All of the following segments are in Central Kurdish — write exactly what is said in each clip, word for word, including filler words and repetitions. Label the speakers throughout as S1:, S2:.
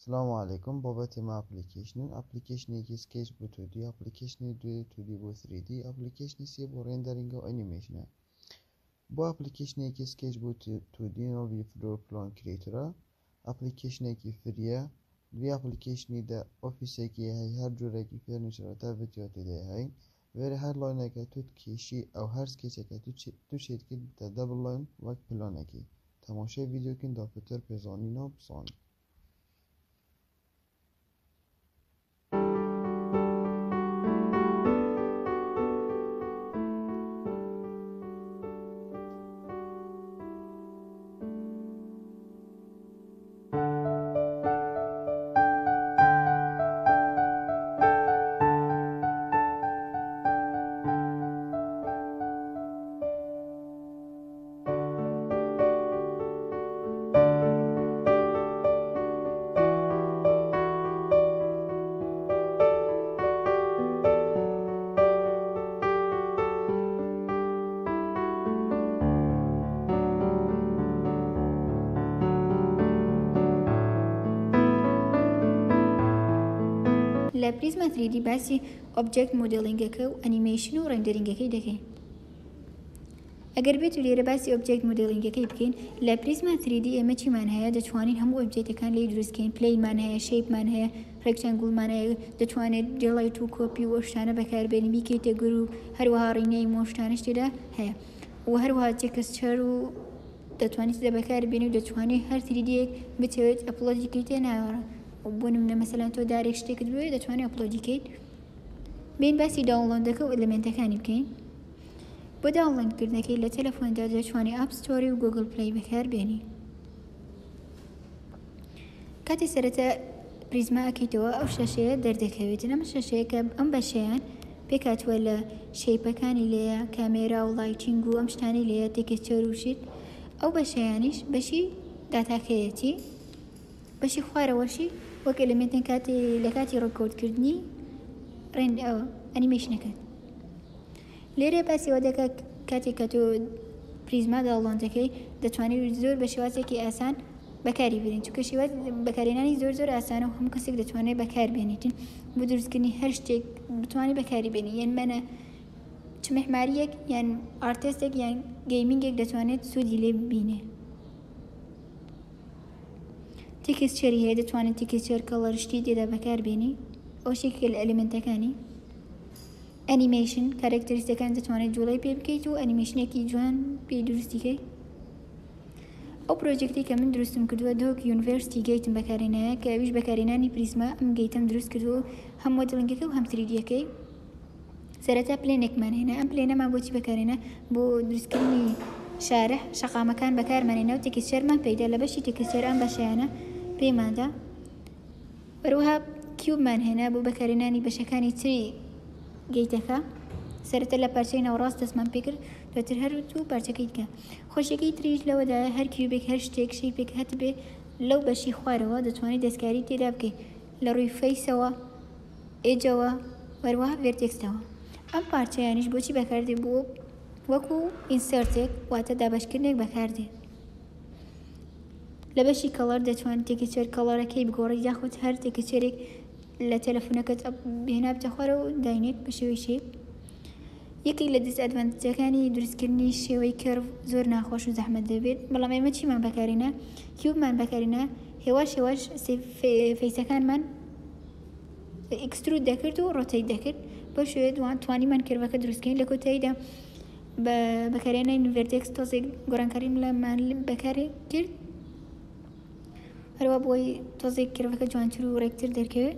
S1: السلام عليكم. بابتي مع ابلكيشن ابلكيشن كي سكيتش بو تو دي ابلكيشن دو تو دي بو ثري دي ابلكيشن سي بو ريندرينج او انيميشن بو ابلكيشن كي سكيتش بو تو دي نو في فلور بلان كريتورا ابلكيشن كي فريا في ابلكيشن دا اوفيس كي هي هر جوره كي فرنيچر تا فيديو تدي هي وير هر لاين كي تو كيشي او هر سكيتش كي تو تو شيت كي دا دبل لاين وك بلان كي تماشای ویدیو کن دافتر پزانی بسان.
S2: لا بريزما ثري دي باسی اوبجکت موديلینگەکە و ئەنیمیشن و ڕێندەرینگەکەی دەکەین. ئەگەر بێت و لێرە باسی اوبجکت موديلینگەکەی بکەین لە پریزما ثري دي ئێمە چیمان هەیە دەتوانین هەموو ئۆبجێکتەکان لێ دروستکەین. پلەیمان هەیە، شەیپمان هەیە، ڕێکتەنگوڵمان هەیە، دەتوانێت دێڵایت و کۆپی و شتانە بەکاربێنین بیکەیتە گروپ، هەروەها ڕینەی مۆشتانش تێدا هەیە و هەروەها تێکسچەر و دەتوانیت تێدا بەکاربێنی و دەتوانێت هەر ثري دي بتەوێت ئەپلۆدیکەی تێ ناوەڕە. بۆ نمونە مەسەلەن تۆ دارێک شتێکت بوێ دەتوانێت ئەپلۆدیکەیت. بین باسی داونلۆدەکە و ئێلێمنتەکانی بکەین. بۆ داونلۆدکردنەکەی لە تەلەفۆندا دەتوانێت ئاپ ستۆری و گوگل پلەی بەکاربێنی. کاتی سەرەتا پریزما ئەکەیتەوە ئەو شەشەیە دەردەکەوێت. ئەم شەشەیە کە ئەم بەشەیان پێکاتوە لە شەیپەکانی لێیە، کامێرا و لایتینگ و ئەم شتانی لێیە، تێکسچەر و شت. ئەو بەشەیانیش بەشی داتاکەیەتی، بەشی خوارەوەشی وەک ئێلێمنتێن کاتی لە کاتی ڕێکۆردکردنی ڕێند ئەوە ئەنیمێشنەکەت. لێرە باسیەوە دەکە کاتێک کە تۆ پریزما داوڵۆندەکەی دەتوانێت زۆر بە شێوازێکی ئاسان بەکاری بێنیت، چونکە شێواز بەکارهێنانی زۆر زۆر ئاسانە و هەموو کەسێک دەتوانێت بەکاربێنیتن بۆ دروستکردنی هەر شتێک بتوانێت بەکاری بێنی. یان منە چ مەحماریەک یان ئارتێستێک یان گەیمینگێک دەتوانێت سوودی لێ ببینێ. تێکسچەری هەیە، دەتوانێت تێکسچەر کەڵەرشتی تێدا بەکاربێنی. ئەو شێکێک لە ئەلێمنتەکانی ئەنیمیشن کارکتەریستەکان دەتوانێت جوڵەی پێ بکەیت و ئەنیمیشنێکی جوان پێی دروستیکەی. ئەو پرۆژێکتی کە من دروستم کردووە دۆک یونیڤرسیتی گەیتم بەکارهێنایە کە ئەویش بەکارهێنانی پریزما ئەم گەیتم دروست کردووە هەم مۆدڵنگەکە و هەم ثري دیەکەی. سەرەتا پلێنێکمان هێنا، ئەم پلێنەمان بۆچی بەکارهێنا بۆ دروستکردنی شارح شەقامەکان بەکارمانهێنا و تێکسچەرمان پێیدا لە بەشی تێکسچەر ئەم بەشایانە پێماندا. وەروەها کیوبمان هێنا بۆ بەکارهێنانی بەشەکانی تری گەیتەکە. سەرەتا لە پارچەی ناوەڕاست دەستمان پێکرد، دواتر هەر و پارچەکەی بکە. خۆشیەکەی تریش لەوەدایە هەر کیوبێک هەر شتێک شەیپێک هەتبێ لەو بەشی خوارەوە دەتوانێت دەستکاری تێدا بکەیت لە ڕووی فەیسەوە، ئێجەوە، وەروەها ڤێرتێکسەوە. ئەم پارچەیانیش بۆچی بەکاردێت بۆ وەکو ئینسەرتێک واتە دابەشکردنێک بەکاردێت. لە بەشی کەڵەر دەتوانێت تێکسچەر کەڵەرەکەی بگۆڕێت یاخود هەر تێکسچەرێک لە تەلەفۆنەکەت بهێنا بچە خوارەوە و داینێت بە شێوەی شێپ. یەکێک لە دیسئەدڤانتێجەکانی دروستکردنی شێوەی کەرڤ زۆر ناخۆش و زەحمەت دەبێت، بەڵام ئێمە چیمان بەکارهێنا؟ کیوبمان بەکارهێنا، هێواش هێواش فەیسەکانمان ئێکسترود دەکرد و ڕۆتەیت دەکرد بۆ شێوەیە توانیمان کەرڤەکە دروستکەین. لە کۆتاییدا بە بەکارهێنانی ڤێرتێکس تۆزێک گۆڕانکاریمان لەمان بەکاری کرد، هەروە بۆی تۆزێک کەرڤەکە جوانتر و ڕێکتر دەرکەوێت.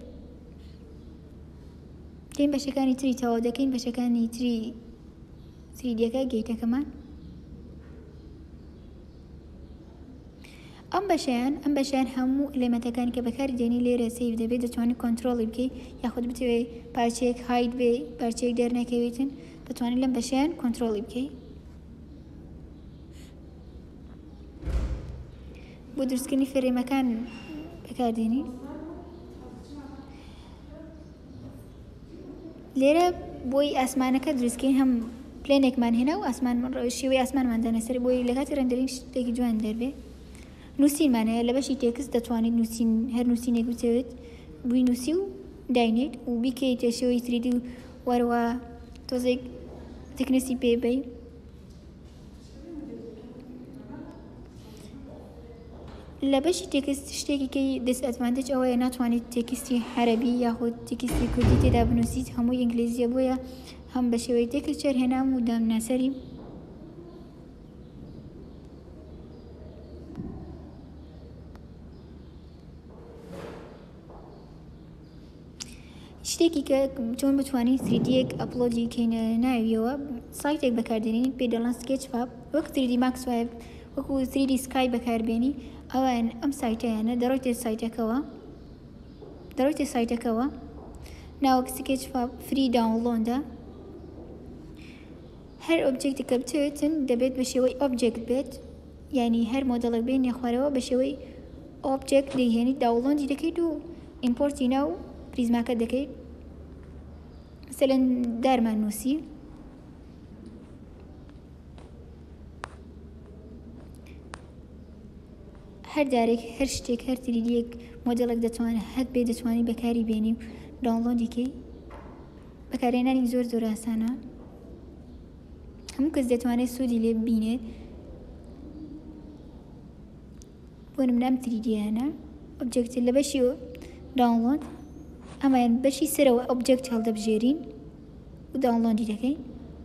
S2: دێن بەشەکانی تری تەواو دەکەین، بەشەکانی تری ثري دیەکە گەیتەکەمان. ئەم بەشیان ئەم بەشیان هەموو ئێلێمنتەکانی کە بەکاری دێنی لێرە سەیڤ دەبێت، دەتوانێت کۆنتڕۆڵی بکەیت یاخود بتوێت پارچەیەک هاید بێ پارچەیەک دەرنەکەوێتن، دەتوانێت لەم بەشیان کۆنتڕۆڵی بکەیت. بۆ دروستکردنی فێرێمەکان بەکاردێنی. لێرە بۆی ئاسمانەکە دروستکەین هەم پلێنێکمان هێنا و ئاسمان شێوەی ئاسمانمان دانەسەر بۆی لە کاتی ڕێندەرینگ شتێکی جوان دەربێ. نووسین مانەیە لە بەشی تێکست دەتوانێت نووسین هەر نووسینێک بچێت بووی نووسی و داینێت و بیکەیتە شێوەی تریدی و وەروە تۆزێک تکنسی پێبەی. لە بەشی تێکست شتێکی کەی دەسئەدڤانتێج ئەوەیە ناتوانێت تێکستی عەرەبی یاخود تێکستی کوردی تێدا بنووسیت، هەمووی ئینگلیزیە، بۆیە هەم بە شێوەی تێکسچەر هێنام و دامناسەری شتێکی کە چۆن بتوانین تریدیەک ئەپلۆدی کەینە ناویەوە سایتێک بەکاردێنین پێ دەڵێن سکێچفاب، وەک تریدی ماکس وایە وەکو تریدی سکای بەکاربێنی. ئەوان ئەم سایتەیانە دەڕۆیتە سایتەکەەوە دەڕۆیتە سایتەکەەوە ناوەک سکێچفاب فری داونلۆدە. هەر ئۆبجێکتێکە بچێتن دەبێت بە شێوەی ئۆبجێکت بێت، یعنی هەر مۆدەڵێک بێنێ خوارەوە بە شێوەی ئۆبجێکت دەیهێنیت، داونلۆدی دەکەیت و ئیمپۆرتی ناو پریزماکە دەکەیت. مثلەن دارمان نووسی هەر دارێک هەر شتێک هەر تریدیەک مۆدەڵێک دەتوانێت هەت بێ دەتوانی بەکاری بێنی و داونلۆدیکەی. بەکارهێنانی زۆر زۆر ئاسانە، هەموو کەس دەتوانێت سوودی لێ ببینێت. بۆ نمونە تریدیانە ئۆبجێکت لە بەشی داونلۆد ئەمایان بەشی سەرەوە ئۆبجێکت هەڵدەبژێرین و داونلۆدی دەکەین.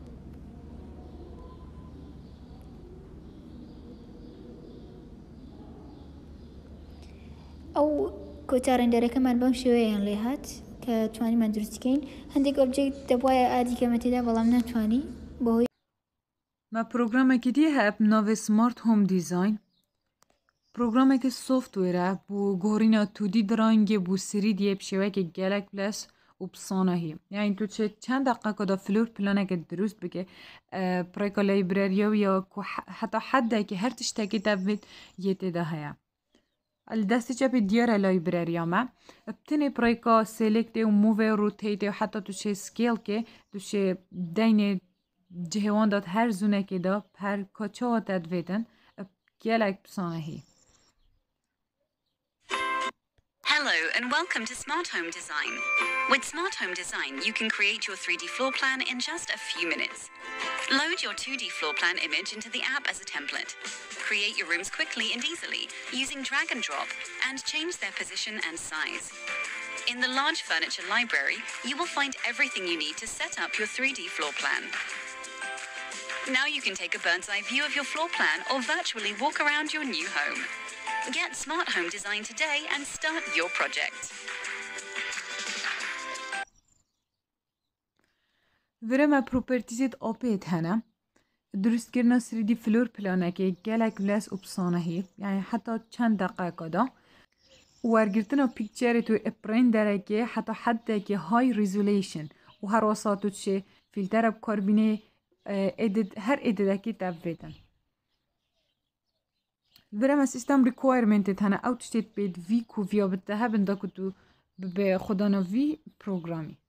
S2: ئەو کۆتا ڕێندەرەکەمان بەم شێوەیەیان لێ هات کە توانیمان دروستکەین. هەندێک ئۆبجێکت دەبوایە ئادیکەمە تێدا بەڵام ناتوانی بەهۆی
S3: ما پروگرامێکی دی هەیە ناوی سمارت هۆم دیزاین. پروگرامێکی سۆفتوێرە بۆ گۆڕینە تودی درەنگێ بۆ سریدیە بشێوەیەکی گەلێک پلەس و پسانەهی. یعنی تو چێت چەند دقیقەدا فلور پلانێکت دروست بکە پڕێکە لایبرەریە یا حتا حدێکی هەر تشتێکی دەبێت یە تێدا هەیە. الدستی چپی دیاره لایبرری ما بتنی پریکا سلکت و موو روتیت و حتی تو چه سکیل که تو چه دین جهوان داد هر زونه که دا هر کچه داد ویدن گلک بسانه هی.
S4: Hello and welcome to Smart Home Design. With Smart Home Design, you can create your three D floor plan in just a few minutes. Load your two D floor plan image into the app as a template. Create your rooms quickly and easily using drag and drop and change their position and size. In the large furniture library, you will find everything you need to set up your three D floor plan. Now you can take a bird's eye view of your floor plan or virtually walk around your new home. Get Smart Home Design today and start your project.
S3: ورما پروپرتیزت آپیت هنه درست کردن سری دی فلور پلانه که گلک لس اپسانه هی یعنی حتی چند دقیقه دا ورگرتن پیکچری تو اپرین داره که حتی حد که های ریزولیشن و هر وسط چه فیلتر بکاربینه ادد هر ادد که تبودن ورما سیستم ریکوایرمنت هنه او تشتید بید وی کو ویا بده هبنده که تو به خدانا وی پروگرامی